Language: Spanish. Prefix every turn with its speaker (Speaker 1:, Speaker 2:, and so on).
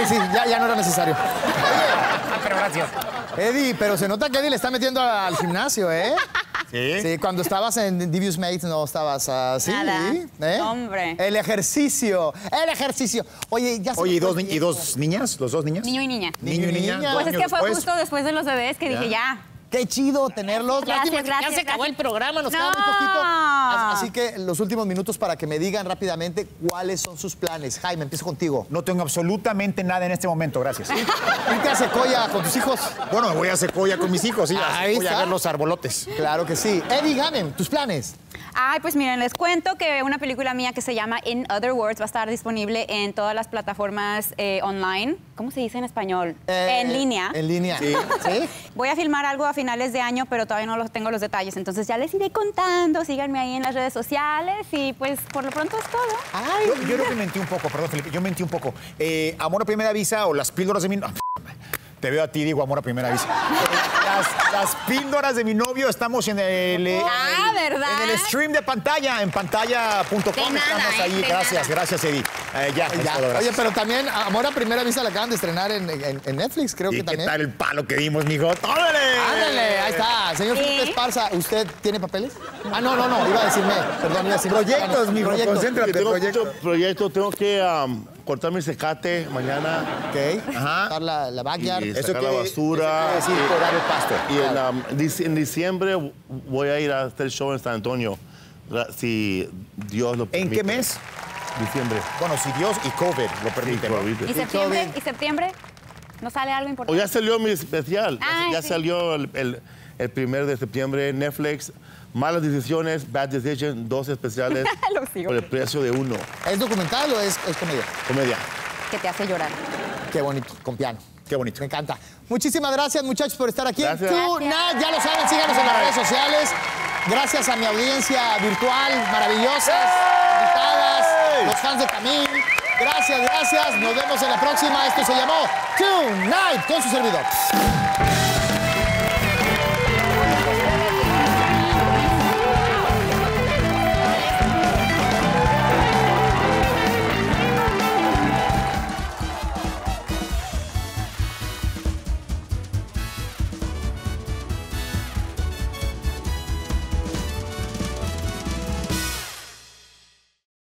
Speaker 1: sí, ya no era necesario.
Speaker 2: Pero gracias.
Speaker 1: Eddie, pero se nota que Eddie le está metiendo al gimnasio, ¿eh?
Speaker 3: ¿Sí?
Speaker 1: Sí, cuando estabas en Devious Mates no estabas así.
Speaker 4: Nada.
Speaker 1: ¿Eh?
Speaker 4: Hombre.
Speaker 1: El ejercicio. Oye, ya se...
Speaker 3: Oye, ¿y dos niñas? ¿Los dos niñas?
Speaker 4: Niño y niña.
Speaker 3: Niño y niña.
Speaker 4: Pues es que fue
Speaker 3: Después.
Speaker 4: justo después de los bebés que dije ya.
Speaker 1: Qué chido tenerlos.
Speaker 4: Gracias,
Speaker 1: Lástima que ya se acabó el programa, nos queda muy poquito. Así que los últimos minutos para que me digan rápidamente cuáles son sus planes. Jaime, empiezo contigo.
Speaker 3: No tengo absolutamente nada en este momento, gracias.
Speaker 1: ¿Irte a Sequoia con tus hijos?
Speaker 3: Bueno, me voy a Sequoia con mis hijos, sí.
Speaker 1: Ahí
Speaker 3: Voy a
Speaker 1: está.
Speaker 3: ver los arbolotes.
Speaker 1: Claro que sí. Eddie Ganem, tus planes.
Speaker 4: Ay, pues miren, les cuento que una película mía que se llama In Other Words va a estar disponible en todas las plataformas online. ¿Cómo se dice en español? En línea.
Speaker 1: En línea.
Speaker 3: Sí.
Speaker 1: ¿Sí?
Speaker 4: Voy a filmar algo a finales de año, pero todavía no tengo los detalles. Entonces ya les iré contando. Síganme ahí en las redes sociales y pues por lo pronto es todo.
Speaker 1: Ay,
Speaker 3: Yo creo que mentí un poco, perdón, Felipe, yo mentí un poco. Amor a primera vista o las píldoras de mi... Te veo a ti, digo amor a primera vista. Las píldoras de mi novio estamos en el...
Speaker 4: ¿verdad?
Speaker 3: En el stream de pantalla, en pantalla.com. Estamos ahí. Gracias, Eddie. Ya. Es todo, gracias.
Speaker 1: Oye, pero también Amor a primera vista la acaban de estrenar en Netflix, creo que
Speaker 3: ¿Y qué
Speaker 1: también.
Speaker 3: tal el palo que dimos, mijo? ¡Tómale!
Speaker 1: Ándale, ahí está. Señor Felipe Esparza, ¿usted tiene papeles? Ah, no, iba a decirme. Perdón, iba a decir
Speaker 3: Proyectos, mijo, concéntrate.
Speaker 5: Tengo muchos proyectos, tengo que cortar mi secate mañana.
Speaker 1: Ok.
Speaker 3: Ajá.
Speaker 1: Dar la backyard.
Speaker 5: Y sacar la basura.
Speaker 3: Eso quiere decir podar el pasto.
Speaker 5: Y en diciembre voy a ir a hacer show en San Antonio, si Dios lo permite.
Speaker 3: ¿En qué mes?
Speaker 5: Diciembre.
Speaker 3: Bueno, si Dios y COVID lo permiten. ¿no?
Speaker 4: ¿Y septiembre? ¿Y septiembre? ¿No sale algo
Speaker 5: O
Speaker 4: importante?
Speaker 5: ya salió mi especial.
Speaker 4: Ay,
Speaker 5: ya
Speaker 4: sí.
Speaker 5: salió el 1 de septiembre en Netflix. Malas decisiones, Bad Decision, 2 especiales
Speaker 4: Lo sigo.
Speaker 5: por el precio de 1.
Speaker 1: ¿Es documental o es comedia?
Speaker 5: Comedia.
Speaker 4: Que te hace llorar.
Speaker 1: Qué bonito, con piano.
Speaker 3: Qué bonito.
Speaker 1: Me encanta. Muchísimas gracias, muchachos, por estar aquí
Speaker 5: Gracias.
Speaker 1: en Tonight. Ya lo saben, síganos en las redes sociales. Gracias a mi audiencia virtual, maravillosas, invitadas, los fans de Camil. Gracias. Nos vemos en la próxima. Esto se llamó Tonight con su servidor.